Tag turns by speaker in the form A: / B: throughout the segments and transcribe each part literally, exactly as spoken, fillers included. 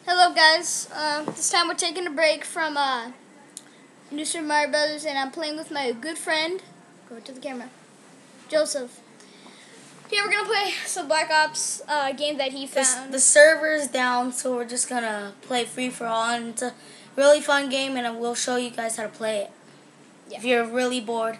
A: Hello guys, uh, this time we're taking a break from uh, New Super Mario Brothers, and I'm playing with my good friend, go to the camera, Joseph. Here we're going to play some Black Ops uh, game that he found.
B: The, the server's down, so we're just going to play free-for-all, and it's a really fun game, and we'll show you guys how to play it yeah. if you're really bored.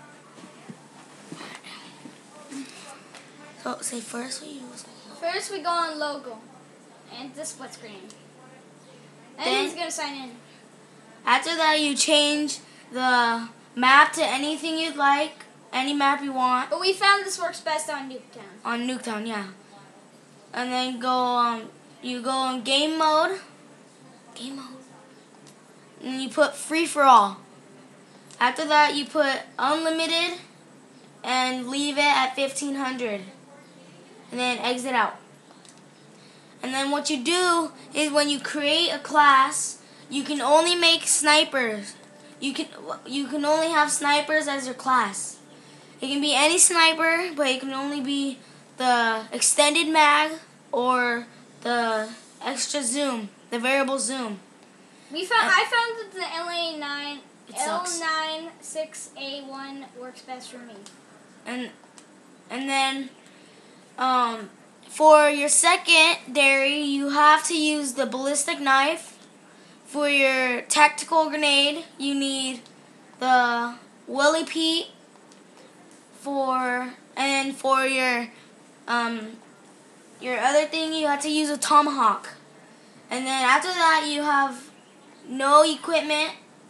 B: So, say first we use
A: First we go on logo, and the split screen. And
B: then,
A: he's going to sign in.
B: After that, you change the map to anything you'd like, any map you want.
A: But we found this works best on Nuketown.
B: On Nuketown, yeah. And then go, um, you go on game mode. Game mode. And you put free for all. After that, you put unlimited and leave it at fifteen hundred. And then exit out. And then what you do is when you create a class, you can only make snipers. You can you can only have snipers as your class. It can be any sniper, but it can only be the extended mag or the extra zoom, the variable zoom.
A: We found and I found that the L A nine L nine six A one works best for me.
B: And and then um for your secondary, you have to use the ballistic knife. For your tactical grenade, you need the Willy Pete. For and for your um your other thing, you have to use a tomahawk. And then after that, you have no equipment.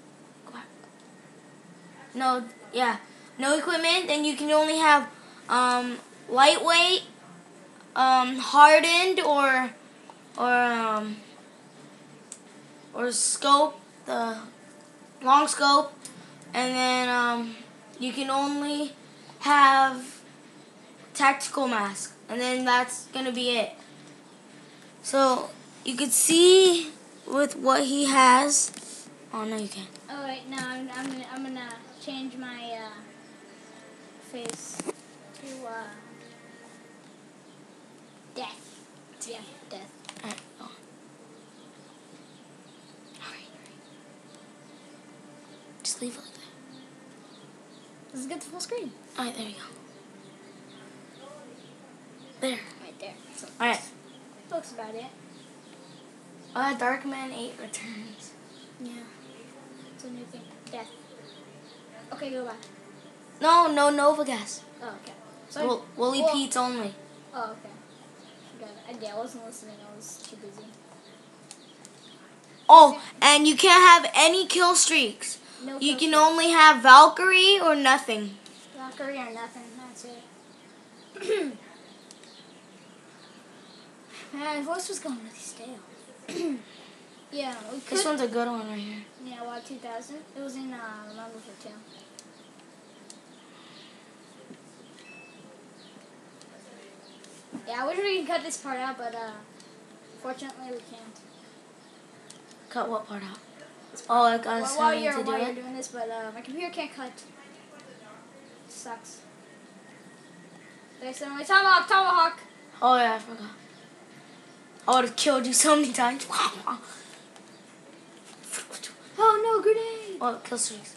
B: No, yeah, no equipment. Then you can only have um lightweight. Um, hardened or or um, or scope, the long scope, and then um, you can only have tactical mask, and then that's gonna be it. So you could see with what he has. Oh no, you can't.
A: Oh wait, no, I'm I'm gonna, I'm gonna change my uh, face to. Uh, Death. Yeah, death.
B: Alright, go on. Hurry, hurry. Just leave it like that.
A: Let's get the full screen.
B: Alright, there you go. There.
A: Right there. So
B: Alright.
A: Looks about it.
B: Uh, Darkman eight returns.
A: Yeah. It's a new thing. Death. Okay, go back.
B: No, no Nova gas.
A: Oh, okay. So
B: Will, Willy
A: well,
B: Pete's only.
A: Oh, okay. I, yeah, I wasn't listening. I was too busy.
B: Oh, and you can't have any kill streaks.
A: No
B: you
A: kill
B: can
A: streaks.
B: only have Valkyrie or nothing.
A: Valkyrie or nothing. That's it. Man, his voice was going really stale. Yeah, we could.
B: This one's a good one right here.
A: Yeah, what, two thousand? It was in uh, Remember for two. Yeah, I wish we could cut this part out, but uh, fortunately we can't.
B: Cut what part out? Oh, I got
A: well, while you're,
B: to do
A: while
B: it?
A: you're doing this, but uh, my computer can't cut. It sucks. They said only tomahawk, tomahawk.
B: Oh yeah, I forgot. I would have killed you so many times.
A: Oh no, grenade!
B: Oh, kill streaks.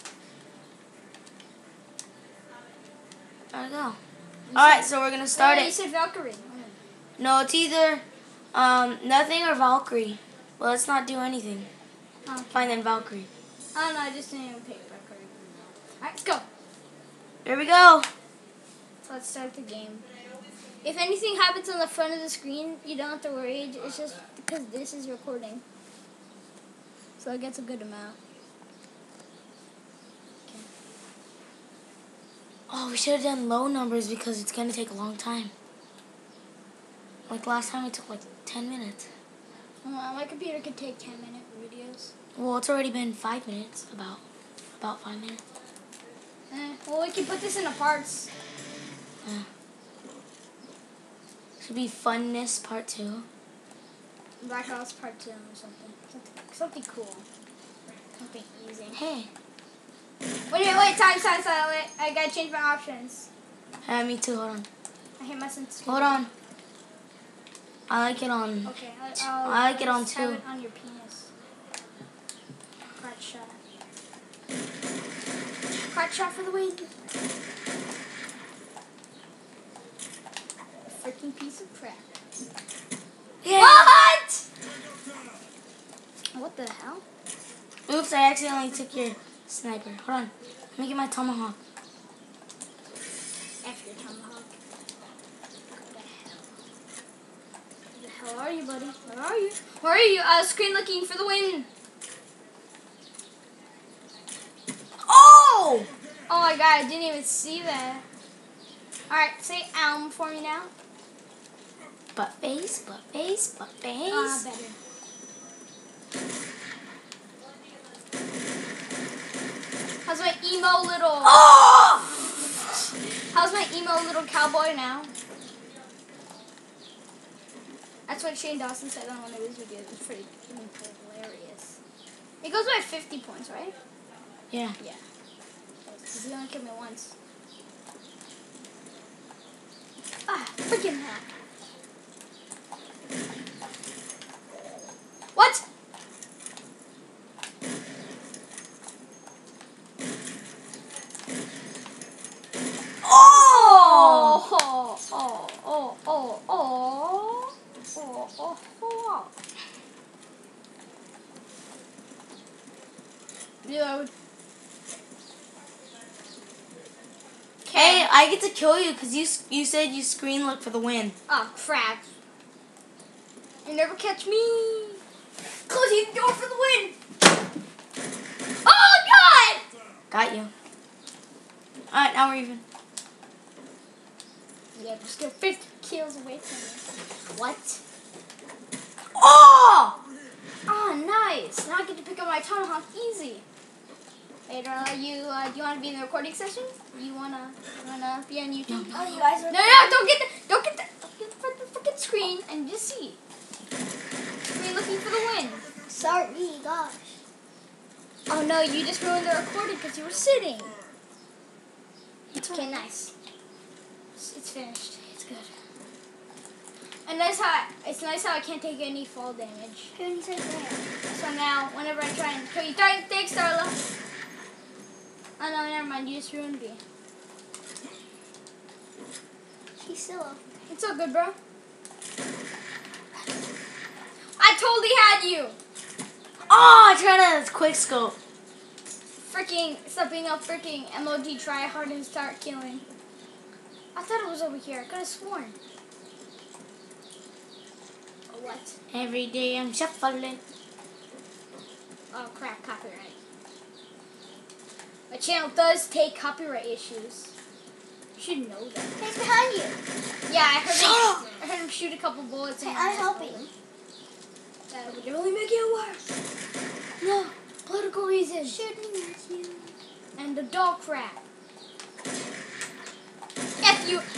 B: There we go. Alright, so we're going to start
A: oh,
B: it.
A: You said Valkyrie.
B: No, it's either um, nothing or Valkyrie. Well, let's not do anything.
A: Oh.
B: Fine, then Valkyrie.
A: Oh no, I just didn't even pick Valkyrie. Alright, let's go.
B: Here we go.
A: So let's start the game. If anything happens on the front of the screen, you don't have to worry. It's just because this is recording. So it gets a good amount. Okay.
B: Oh, we should have done low numbers because it's going to take a long time. Like last time it took like ten minutes.
A: Well, my computer can take ten minute videos.
B: Well, it's already been five minutes. About about five minutes.
A: Eh, well, we can put this into parts.
B: Yeah. Should be funness part two.
A: Black Ops part two or something. Something, something cool. Something easy.
B: Hey.
A: Wait, wait, wait, time, time, time, wait. I gotta change my options.
B: Yeah, me too. Hold on.
A: I hate my sense.
B: Hold on. I like it on.
A: Okay, I, I'll,
B: I like it
A: I'll
B: on
A: just have
B: two.
A: it on your penis. Crotch shot. Crotch shot for the win. A freaking piece of crap.
B: Yeah.
A: What? What the hell?
B: Oops! I accidentally took your sniper. Hold on. Let me get my tomahawk.
A: F your tomahawk. What the hell? Where the hell are you, buddy? Where are you? Where are you? I was screen looking for the win.
B: Oh!
A: Oh my god, I didn't even see that. Alright, say Elm for me now.
B: Butt face, butt face, butt face.
A: Ah, better. How's my emo little...
B: Oh!
A: How's my emo little cowboy now? That's what Shane Dawson said on one of his videos. It was pretty hilarious. It goes by fifty points, right?
B: Yeah.
A: Yeah. Because he only killed me once. Ah, freaking hell. What?
B: Oh!
A: Oh, oh, oh, oh, oh, oh, oh, oh. Reload.
B: Hey, I get to kill you because you you said you screen look for the win.
A: Oh, crap. You never catch me. Closing the door for the win. Oh, God!
B: Got you. Alright, now we're even.
A: Yeah, we're still fifty kills away from me. What?
B: Oh!
A: Oh, nice. Now I get to pick up my tomahawk easy. Hey, uh, you, uh, do you want to be in the recording session? You wanna, you wanna be on YouTube?
B: No.
A: Oh, you guys are. No, no, don't get the, don't get the, don't get the front the freaking screen and just see. Screen looking for the win.
C: Sorry, gosh.
A: Oh no, you just ruined the recording because you were sitting. Okay, nice. It's, it's finished. It's good. And nice how I, it's nice how I can't take any fall damage.
C: Who's there?
A: So now, whenever I try and kill you, thanks, thanks, Starla. Oh no, never mind. You just ruined me.
C: She's still up.
A: It's all good, bro. I totally had you.
B: Oh, I tried to quick scope.
A: Freaking stop being a freaking M O D. Try hard and start killing. I thought it was over here. I could have sworn. Oh, what?
B: Every day I'm shuffling.
A: Oh crap! Copyright. My channel does take copyright issues. You should know that.
C: He's behind you.
A: Yeah, I heard
B: Shut
A: him.
B: up.
A: I heard him shoot a couple bullets.
C: Hey,
A: and
C: I'm helping.
A: That would only make it worse. No, political reasons.
C: Shooting at you.
A: And the dog crap. F you.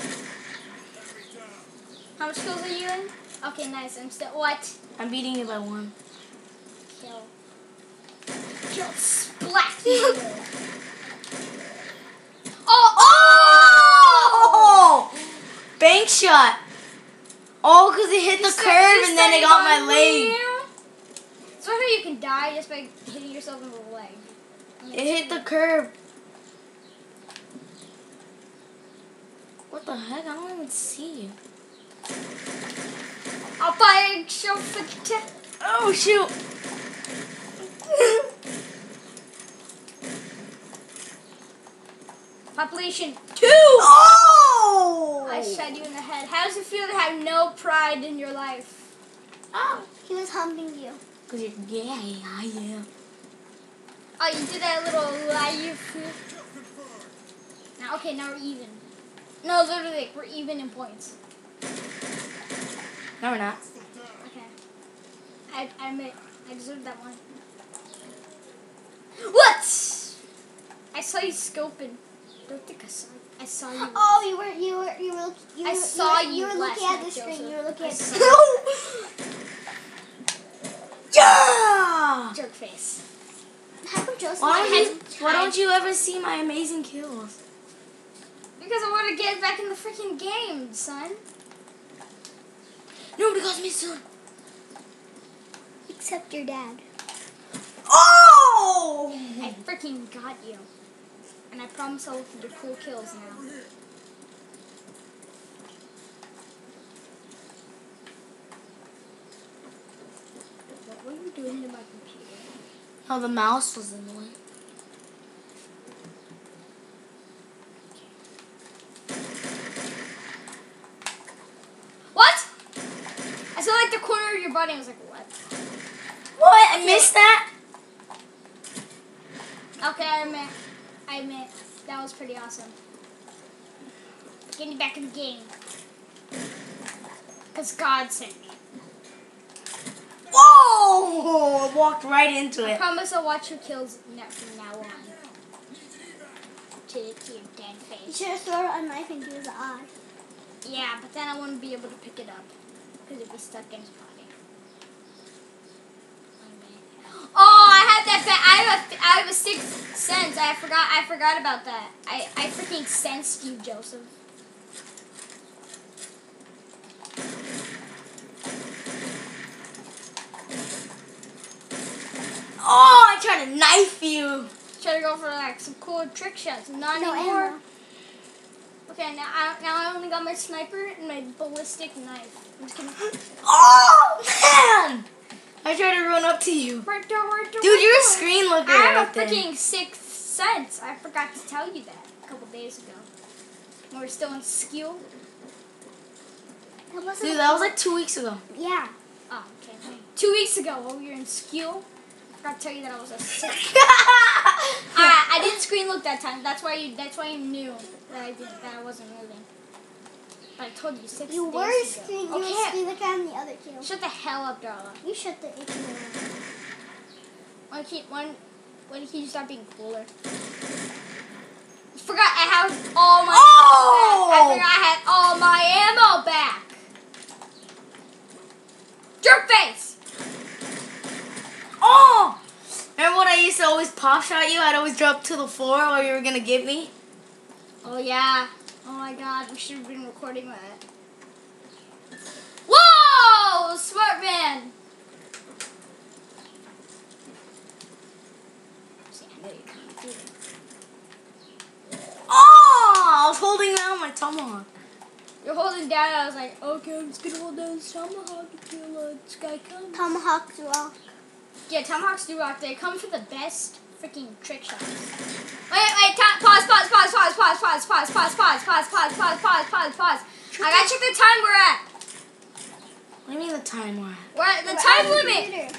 A: How much kills are you in? Okay, nice. I'm still what?
B: I'm beating you by one.
A: Kill. Kill. Splat. you. Oh,
B: Oh! Bank shot. Oh, because it hit
A: You
B: the
A: start-
B: curve
A: you
B: and then it
A: started
B: got my
A: on
B: leg.
A: you. So how you can die just by hitting yourself in the leg.
B: It hit the curb. What the heck? I don't even see you.
A: I'll buy a show for the tip.
B: Oh, shoot.
A: Population two.
B: Oh!
A: I shot you in the head. How does it feel to have no pride in your life?
C: Oh, he was humping you.
B: Because you're gay. I am.
A: Oh, you did that little life. Now, okay, now we're even. No, literally, we're even in points.
B: No, we're not.
A: Okay. I, I admit, I deserved that one. What? I saw you scoping. I don't think I saw you. I saw you.
C: Oh, you were you were you were you
A: I
C: were,
A: saw
C: you. Were,
A: you
C: you were
A: last
C: looking at
A: night,
C: the screen.
A: Joseph.
C: You were looking
A: I
C: at the
A: saw
C: screen.
B: Yeah!
A: Jerk face.
C: How come Joseph?
B: Why
A: I
B: don't, you, why don't you ever see my amazing kills?
A: Because I want to get back in the freaking game, son.
B: Nobody calls me soon.
C: Except your dad.
B: Oh!
A: I freaking got you. And I promise I'll look for your cool kills now. What were you doing to my computer?
B: Oh, the mouse was in the way.
A: What? I saw like the corner of your body. I was like, what?
B: What? I missed that?
A: Okay, I admit. I admit. That was pretty awesome. Getting back in the game. Because God sent me.
B: Whoa! I walked right into
A: I
B: it.
A: promise I'll watch your kills now- from now on. To, to your dead
C: You
A: face.
C: should have thrown a knife into his eye.
A: Yeah, but then I wouldn't be able to pick it up. Because it'd be stuck in his body. Oh, I have that. Ba- I have a. I have a sixth sense. I forgot. I forgot about that. I. I freaking sensed you, Joseph.
B: Oh, I tried to knife you.
A: Try to go for like some cool trick shots. Not
C: No
A: anymore.
C: ammo.
A: Okay, now I now I only got my sniper and my ballistic knife. I'm just kidding.
B: Oh, man! I tried to run up to you.
A: Right there, right there,
B: Dude,
A: right
B: you're a
A: there.
B: screen looker
A: I have
B: right
A: a
B: there.
A: freaking sixth sense. I forgot to tell you that a couple days ago. When we were still in school.
C: That wasn't
B: Dude,
C: a
B: that was
C: cool-
B: like two weeks ago.
C: Yeah.
A: Oh, okay. Two weeks ago, while we were in school, I forgot to tell you that I was a sixth. I, I didn't screen look that time. That's why you. That's why you knew that I did that I wasn't moving. But I told you six
C: You
A: days
C: were
A: ago.
C: screen. You
A: Okay.
C: were screen looking on the other kill.
A: Shut the hell up, Darla.
C: You shut the itchy mouth.
A: When can when when can you start being cooler? Forgot I have all my
B: Oh!
A: I forgot I had all my ammo back. Jerk face.
B: Oh! Remember when I used to always pop shot you? I'd always drop to the floor while you were gonna get me?
A: Oh yeah. Oh my God. We should have been recording that. Whoa! Smart man. See, I know you're coming through.
B: Oh! I was holding down my tomahawk.
A: You're holding down. I was like, okay, I'm just gonna hold down this tomahawk until uh, this guy comes.
C: Tomahawks rock.
A: Yeah, tomahawks do rock. They come for the best freaking trick shots. Wait, wait, ta- pause, pause, pause, pause, pause, pause, pause, pause, pause, pause, pause, pause, pause, pause, pause. I gotta check the time we're at.
B: What do you mean the time we're at?
A: We're at the
C: We're
A: time
C: on the
A: limit.
C: computer.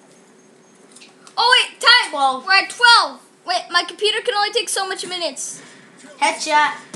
A: Oh wait, time.
B: Twelve.
A: We're at twelve. Wait, my computer can only take so much minutes.
B: Headshot.